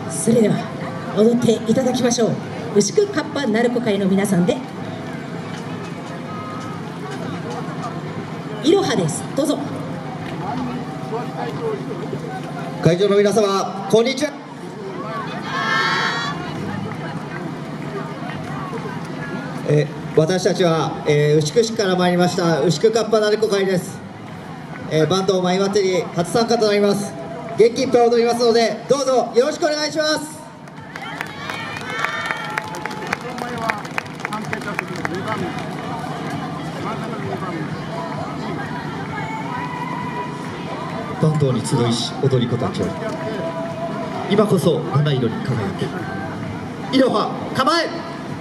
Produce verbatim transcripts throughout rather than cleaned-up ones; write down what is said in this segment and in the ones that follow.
それでは踊っていただきましょう。牛久かっぱ鳴子会の皆さんでいろはです。どうぞ。 会場の皆様、こんにちは。えー、私たちは、えー、牛久市から参りました牛久かっぱ鳴子会です。えー、バンドマイバッテリー初参加となります。元気いっぱい踊りますので、どうぞよろしくお願いします。坂東に集いし踊り子たちよ、今こそ七色に輝け。いろは構え。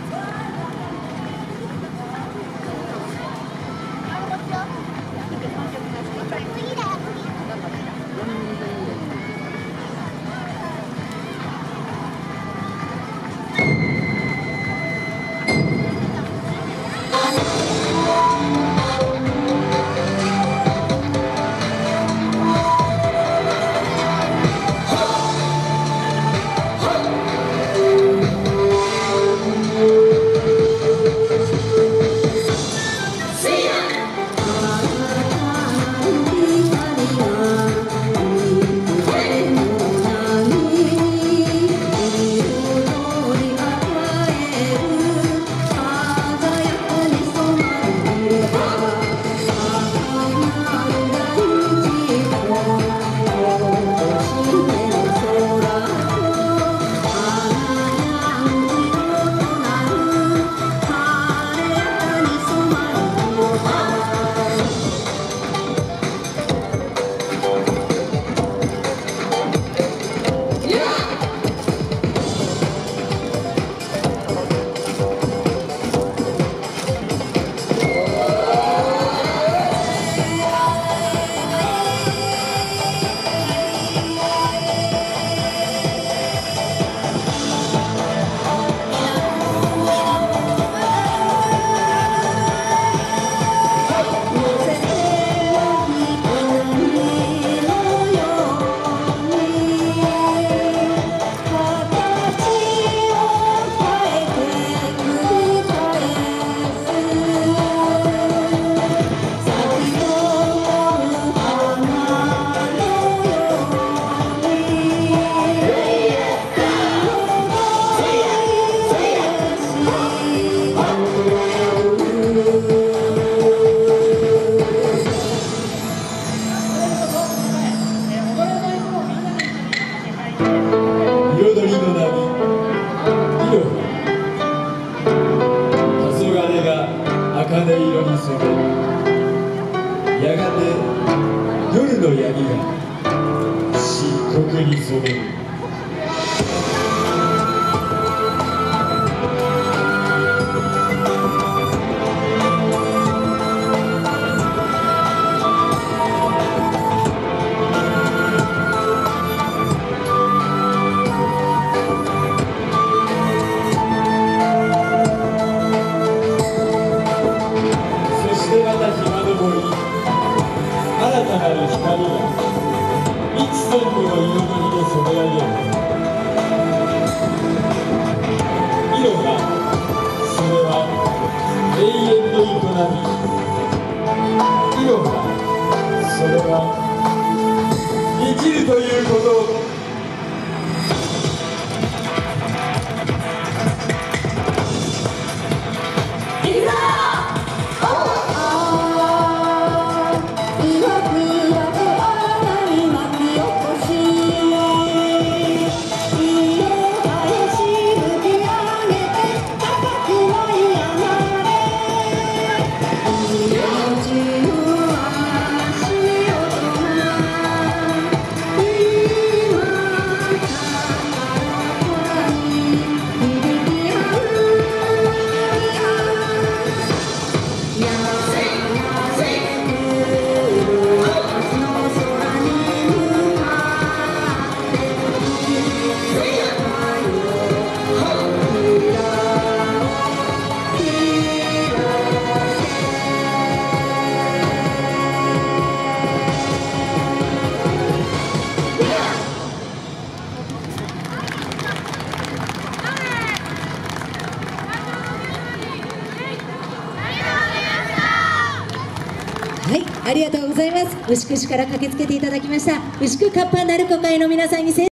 茜色に染め、やがて夜の闇が漆黒に染める。新たなる光が幾千もの彩りで染め上げる。 はい、ありがとうございます。牛久市から駆けつけていただきました牛久カッパ鳴子会の皆さんに